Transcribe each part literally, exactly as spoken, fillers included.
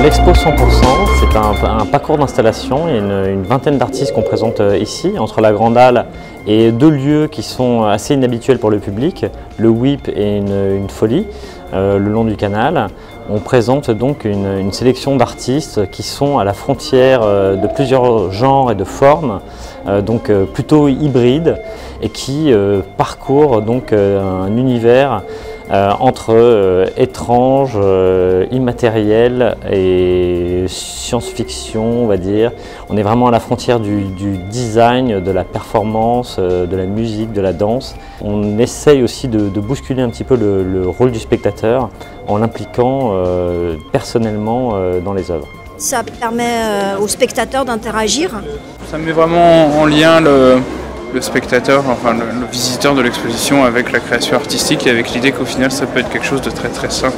L'Expo cent pour cent, c'est un, un parcours d'installation. Il y a une, une vingtaine d'artistes qu'on présente ici, entre la Grande Halle et deux lieux qui sont assez inhabituels pour le public, le W I P et une, une folie, euh, le long du canal. On présente donc une, une sélection d'artistes qui sont à la frontière de plusieurs genres et de formes, euh, donc euh, plutôt hybrides, et qui euh, parcourent donc euh, un univers Euh, entre euh, étrange, euh, immatériel et science-fiction, on va dire. On est vraiment à la frontière du, du design, de la performance, euh, de la musique, de la danse. On essaye aussi de, de bousculer un petit peu le, le rôle du spectateur en l'impliquant euh, personnellement euh, dans les œuvres. Ça permet euh, aux spectateurs d'interagir. Ça met vraiment en lien le... le spectateur, enfin le, le visiteur de l'exposition avec la création artistique et avec l'idée qu'au final ça peut être quelque chose de très très simple.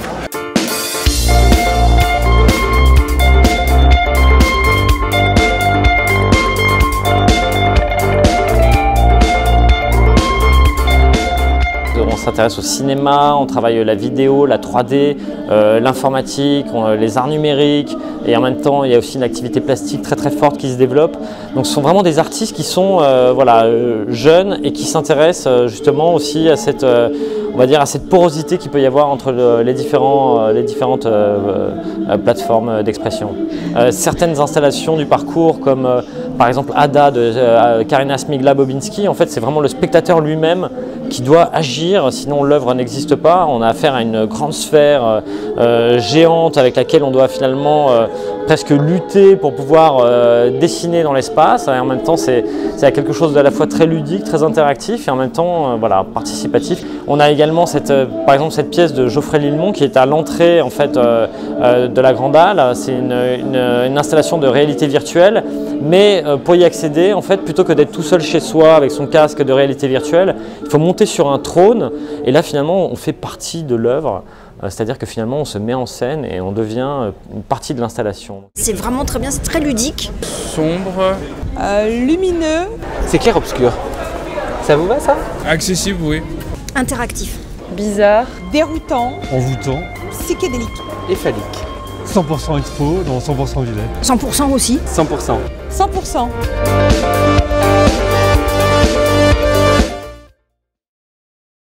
On s'intéresse au cinéma, on travaille la vidéo, la trois D, euh, l'informatique, les arts numériques, et en même temps il y a aussi une activité plastique très très forte qui se développe. Donc ce sont vraiment des artistes qui sont euh, voilà, euh, jeunes et qui s'intéressent euh, justement aussi à cette, euh, on va dire, à cette porosité qu'il peut y avoir entre le, les, différents, euh, les différentes euh, euh, plateformes d'expression. Euh, certaines installations du parcours comme euh, par exemple Ada de euh, Karina Smigla-Bobinski, en fait c'est vraiment le spectateur lui-même qui doit agir, sinon l'œuvre n'existe pas. On a affaire à une grande sphère euh, géante avec laquelle on doit finalement euh, presque lutter pour pouvoir euh, dessiner dans l'espace. Et en même temps, c'est quelque chose d'à la fois très ludique, très interactif et en même temps euh, voilà, participatif. On a également cette, euh, par exemple cette pièce de Geoffrey Lillemont qui est à l'entrée en fait, euh, euh, de la Grande Halle. C'est une, une, une installation de réalité virtuelle, mais euh, pour y accéder, en fait, plutôt que d'être tout seul chez soi avec son casque de réalité virtuelle, il faut monter sur un trône et là finalement on fait partie de l'œuvre, c'est-à-dire que finalement on se met en scène et on devient une partie de l'installation. C'est vraiment très bien, c'est très ludique. Sombre. Euh, lumineux. C'est clair-obscur. Ça vous va ça? Accessible, oui. Interactif. Bizarre. Déroutant. Envoûtant. Psychédélique. Et phallique. cent pour cent expo dans cent pour cent Villette. cent pour cent aussi. cent pour cent. cent pour cent.